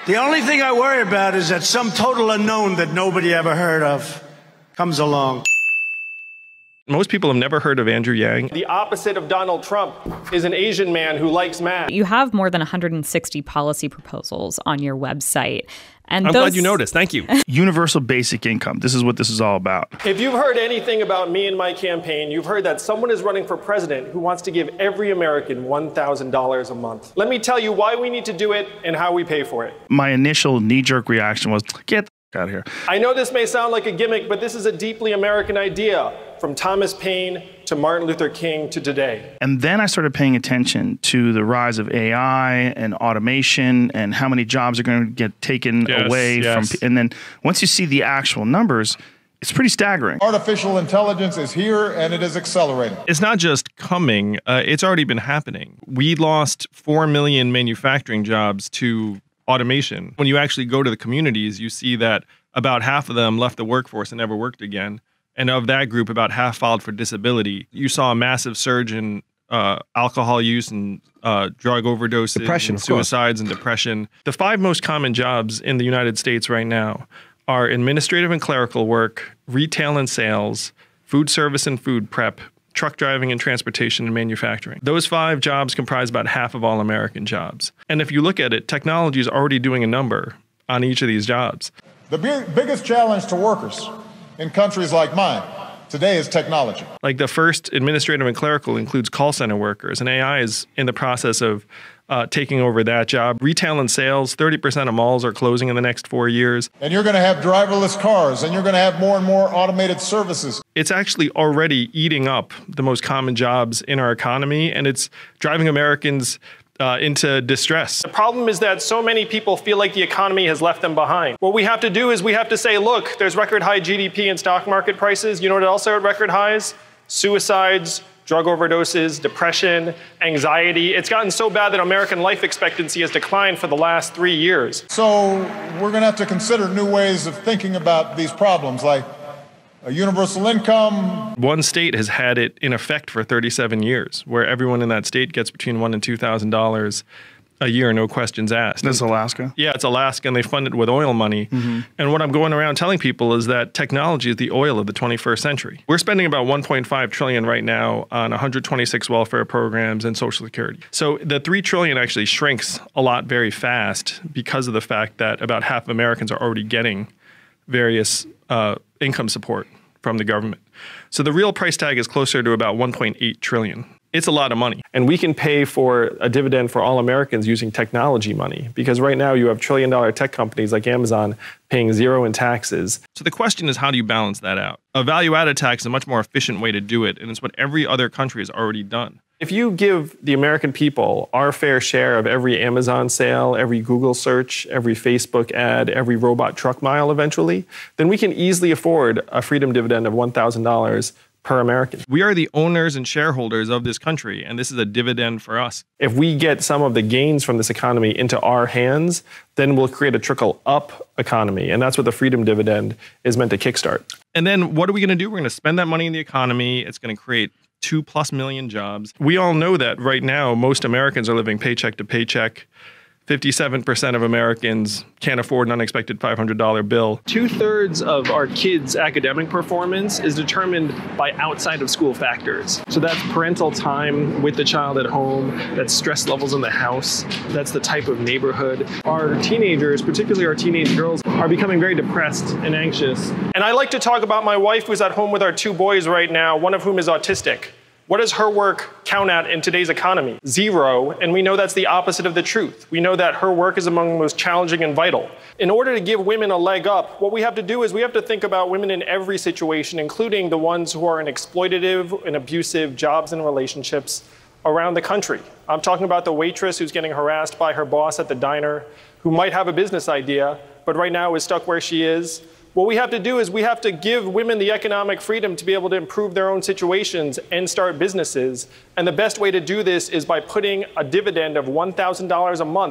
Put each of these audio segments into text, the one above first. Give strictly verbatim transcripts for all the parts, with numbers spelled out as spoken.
The only thing I worry about is that some total unknown that nobody ever heard of comes along. Most people have never heard of Andrew Yang. The opposite of Donald Trump is an Asian man who likes math. You have more than one hundred sixty policy proposals on your website. And I'm those... glad you noticed. Thank you. Universal basic income. This is what this is all about. If you've heard anything about me and my campaign, you've heard that someone is running for president who wants to give every American one thousand dollars a month. Let me tell you why we need to do it and how we pay for it. My initial knee-jerk reaction was, get the f- out of here. I know this may sound like a gimmick, but this is a deeply American idea, from Thomas Paine to Martin Luther King to today. And then I started paying attention to the rise of A I and automation and how many jobs are going to get taken yes, away yes. from. And then once you see the actual numbers, it's pretty staggering. Artificial intelligence is here and it is accelerating. It's not just coming, uh, it's already been happening. We lost four million manufacturing jobs to automation. When you actually go to the communities, you see that about half of them left the workforce and never worked again. And of that group, about half filed for disability. You saw a massive surge in uh, alcohol use and uh, drug overdoses, depression, and suicides and depression. The five most common jobs in the United States right now are administrative and clerical work, retail and sales, food service and food prep, truck driving and transportation and manufacturing. Those five jobs comprise about half of all American jobs. And if you look at it, technology is already doing a number on each of these jobs. The big, biggest challenge to workers in countries like mine today is technology. Like the first administrative and clerical includes call center workers, and A I is in the process of uh, taking over that job. Retail and sales, thirty percent of malls are closing in the next four years. And you're going to have driverless cars, and you're going to have more and more automated services. It's actually already eating up the most common jobs in our economy, and it's driving Americans Uh, into distress. The problem is that so many people feel like the economy has left them behind. What we have to do is we have to say, look, there's record high G D P and stock market prices. You know what else are at record highs? Suicides, drug overdoses, depression, anxiety. It's gotten so bad that American life expectancy has declined for the last three years. So we're going to have to consider new ways of thinking about these problems, like a universal income. One state has had it in effect for thirty-seven years, where everyone in that state gets between one and two thousand dollars a year, no questions asked. This is Alaska? Yeah, it's Alaska, and they fund it with oil money. Mm-hmm. And what I'm going around telling people is that technology is the oil of the twenty-first century. We're spending about one point five trillion dollars right now on one hundred twenty-six welfare programs and Social Security. So the three trillion dollars actually shrinks a lot very fast because of the fact that about half of Americans are already getting various uh, income support from the government. So the real price tag is closer to about one point eight trillion dollars. It's a lot of money. And we can pay for a dividend for all Americans using technology money, because right now you have trillion dollar tech companies like Amazon paying zero in taxes. So the question is, how do you balance that out? A value-added tax is a much more efficient way to do it, and it's what every other country has already done. If you give the American people our fair share of every Amazon sale, every Google search, every Facebook ad, every robot truck mile eventually, then we can easily afford a freedom dividend of one thousand dollars per American. We are the owners and shareholders of this country, and this is a dividend for us. If we get some of the gains from this economy into our hands, then we'll create a trickle-up economy, and that's what the freedom dividend is meant to kickstart. And then what are we going to do? We're going to spend that money in the economy. It's going to create two plus million jobs. We all know that right now, most Americans are living paycheck to paycheck. fifty-seven percent of Americans can't afford an unexpected five hundred dollar bill. Two-thirds of our kids' academic performance is determined by outside of school factors. So that's parental time with the child at home, that's stress levels in the house, that's the type of neighborhood. Our teenagers, particularly our teenage girls, are becoming very depressed and anxious. And I like to talk about my wife who's at home with our two boys right now, one of whom is autistic. What does her work count at in today's economy? Zero, and we know that's the opposite of the truth. We know that her work is among the most challenging and vital. In order to give women a leg up, what we have to do is we have to think about women in every situation, including the ones who are in exploitative and abusive jobs and relationships around the country. I'm talking about the waitress who's getting harassed by her boss at the diner, who might have a business idea, but right now is stuck where she is. What we have to do is we have to give women the economic freedom to be able to improve their own situations and start businesses. And the best way to do this is by putting a dividend of one thousand dollars a month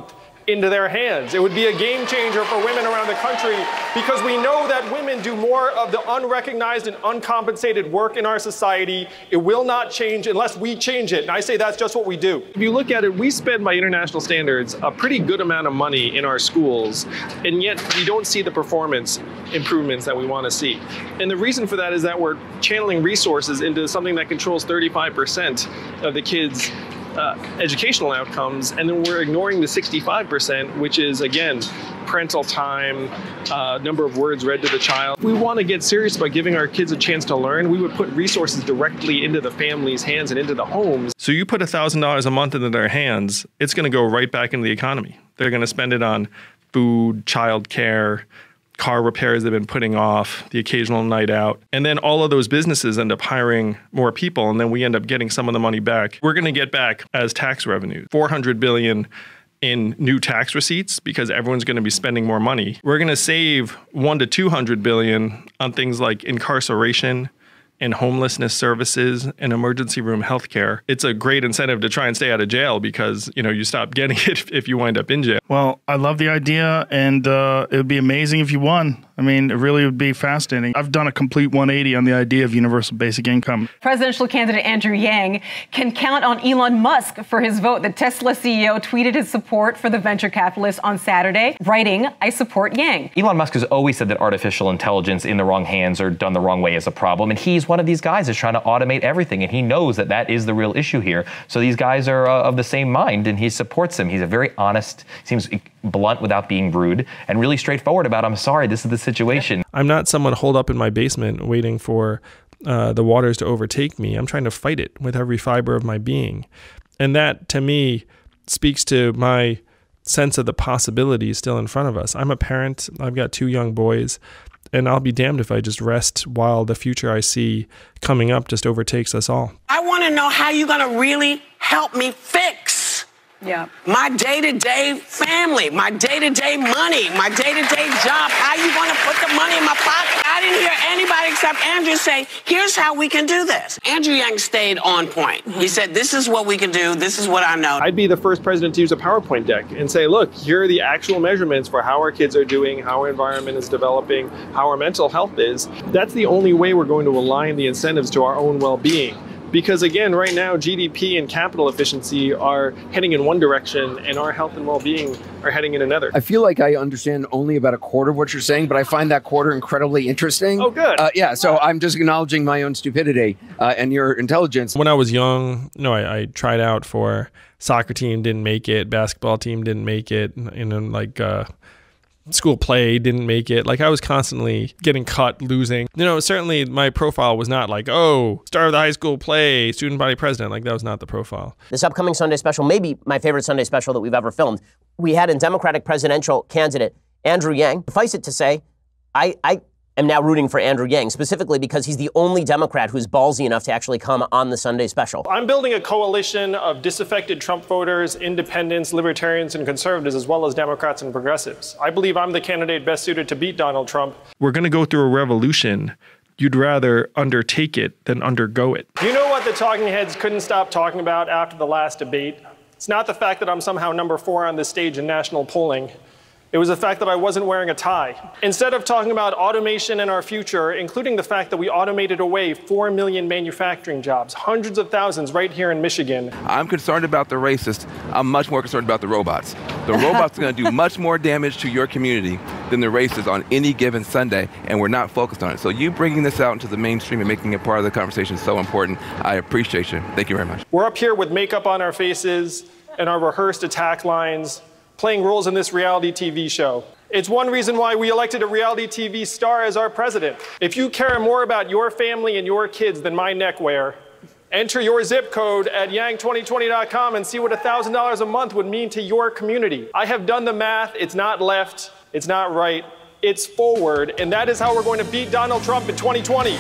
into their hands. It would be a game changer for women around the country because we know that women do more of the unrecognized and uncompensated work in our society. It will not change unless we change it. And I say that's just what we do. If you look at it, we spend by international standards a pretty good amount of money in our schools, and yet we don't see the performance improvements that we want to see. And the reason for that is that we're channeling resources into something that controls thirty-five percent of the kids' Uh, educational outcomes, and then we're ignoring the sixty-five percent, which is, again, parental time, uh, number of words read to the child. If we want to get serious about giving our kids a chance to learn, we would put resources directly into the family's hands and into the homes. So you put one thousand dollars a month into their hands, it's going to go right back into the economy. They're going to spend it on food, child care, car repairs they've been putting off, the occasional night out. And then all of those businesses end up hiring more people, and then we end up getting some of the money back. We're going to get back as tax revenue, four hundred billion dollars in new tax receipts because everyone's going to be spending more money. We're going to save one to two hundred billion dollars on things like incarceration and homelessness services and emergency room healthcare. It's a great incentive to try and stay out of jail because, you know, you stop getting it if you wind up in jail. Well, I love the idea, and uh, it would be amazing if you won. I mean, it really would be fascinating. I've done a complete one eighty on the idea of universal basic income. Presidential candidate Andrew Yang can count on Elon Musk for his vote. The Tesla C E O tweeted his support for the venture capitalist on Saturday, writing, "I support Yang." Elon Musk has always said that artificial intelligence in the wrong hands or done the wrong way is a problem, and he's one of these guys that's trying to automate everything, and he knows that that is the real issue here. So these guys are uh, of the same mind, and he supports him. He's a very honest, seems blunt without being rude, and really straightforward about, I'm sorry, this is the situation. I'm not someone holed up in my basement waiting for uh, the waters to overtake me. I'm trying to fight it with every fiber of my being. And that, to me, speaks to my sense of the possibilities still in front of us. I'm a parent. I've got two young boys. And I'll be damned if I just rest while the future I see coming up just overtakes us all. I want to know how you're going to really help me fix Yeah. my day-to-day family, my day-to-day money, my day-to-day job. How you going to put the money in my pocket? I didn't hear anybody except Andrew say, here's how we can do this. Andrew Yang stayed on point. He said, this is what we can do. This is what I know. I'd be the first president to use a PowerPoint deck and say, look, here are the actual measurements for how our kids are doing, how our environment is developing, how our mental health is. That's the only way we're going to align the incentives to our own well-being. Because again, right now, G D P and capital efficiency are heading in one direction and our health and well-being are heading in another. I feel like I understand only about a quarter of what you're saying, but I find that quarter incredibly interesting. Oh, good. Uh, yeah, so I'm just acknowledging my own stupidity uh, and your intelligence. When I was young, you know, I, I tried out for soccer team, didn't make it, basketball team didn't make it, and then like uh, school play didn't make it. Like I was constantly getting cut, losing. You know, certainly my profile was not like, oh, star of the high school play, student body president. Like that was not the profile. This upcoming Sunday special, maybe my favorite Sunday special that we've ever filmed, we had a Democratic presidential candidate, Andrew Yang. Suffice it to say, I, I am now rooting for Andrew Yang, specifically because he's the only Democrat who's ballsy enough to actually come on the Sunday special. I'm building a coalition of disaffected Trump voters, independents, libertarians, and conservatives, as well as Democrats and progressives. I believe I'm the candidate best suited to beat Donald Trump. We're going to go through a revolution. You'd rather undertake it than undergo it. You know what the talking heads couldn't stop talking about after the last debate? It's not the fact that I'm somehow number four on this stage in national polling. It was the fact that I wasn't wearing a tie. Instead of talking about automation in our future, including the fact that we automated away four million manufacturing jobs, hundreds of thousands right here in Michigan. I'm concerned about the racist. I'm much more concerned about the robots. The robots are going to do much more damage to your community than the racists on any given Sunday, and we're not focused on it. So you bringing this out into the mainstream and making it part of the conversation is so important. I appreciate you. Thank you very much. We're up here with makeup on our faces and our rehearsed attack lines, playing roles in this reality T V show. It's one reason why we elected a reality T V star as our president. If you care more about your family and your kids than my neckwear, enter your zip code at yang twenty twenty dot com and see what one thousand dollars a month would mean to your community. I have done the math. It's not left. It's not right. It's forward. And that is how we're going to beat Donald Trump in twenty twenty.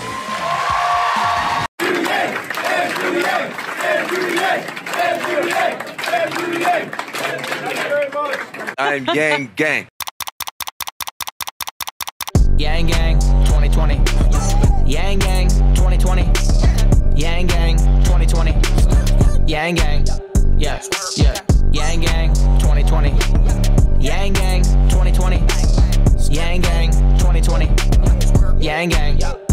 I'm Yang Gang. Yang Gang twenty twenty. Yang Gang twenty twenty. Yang Gang twenty twenty. Yang Gang. Yeah, yeah. Yang Gang twenty twenty. twenty twenty. Yang gang.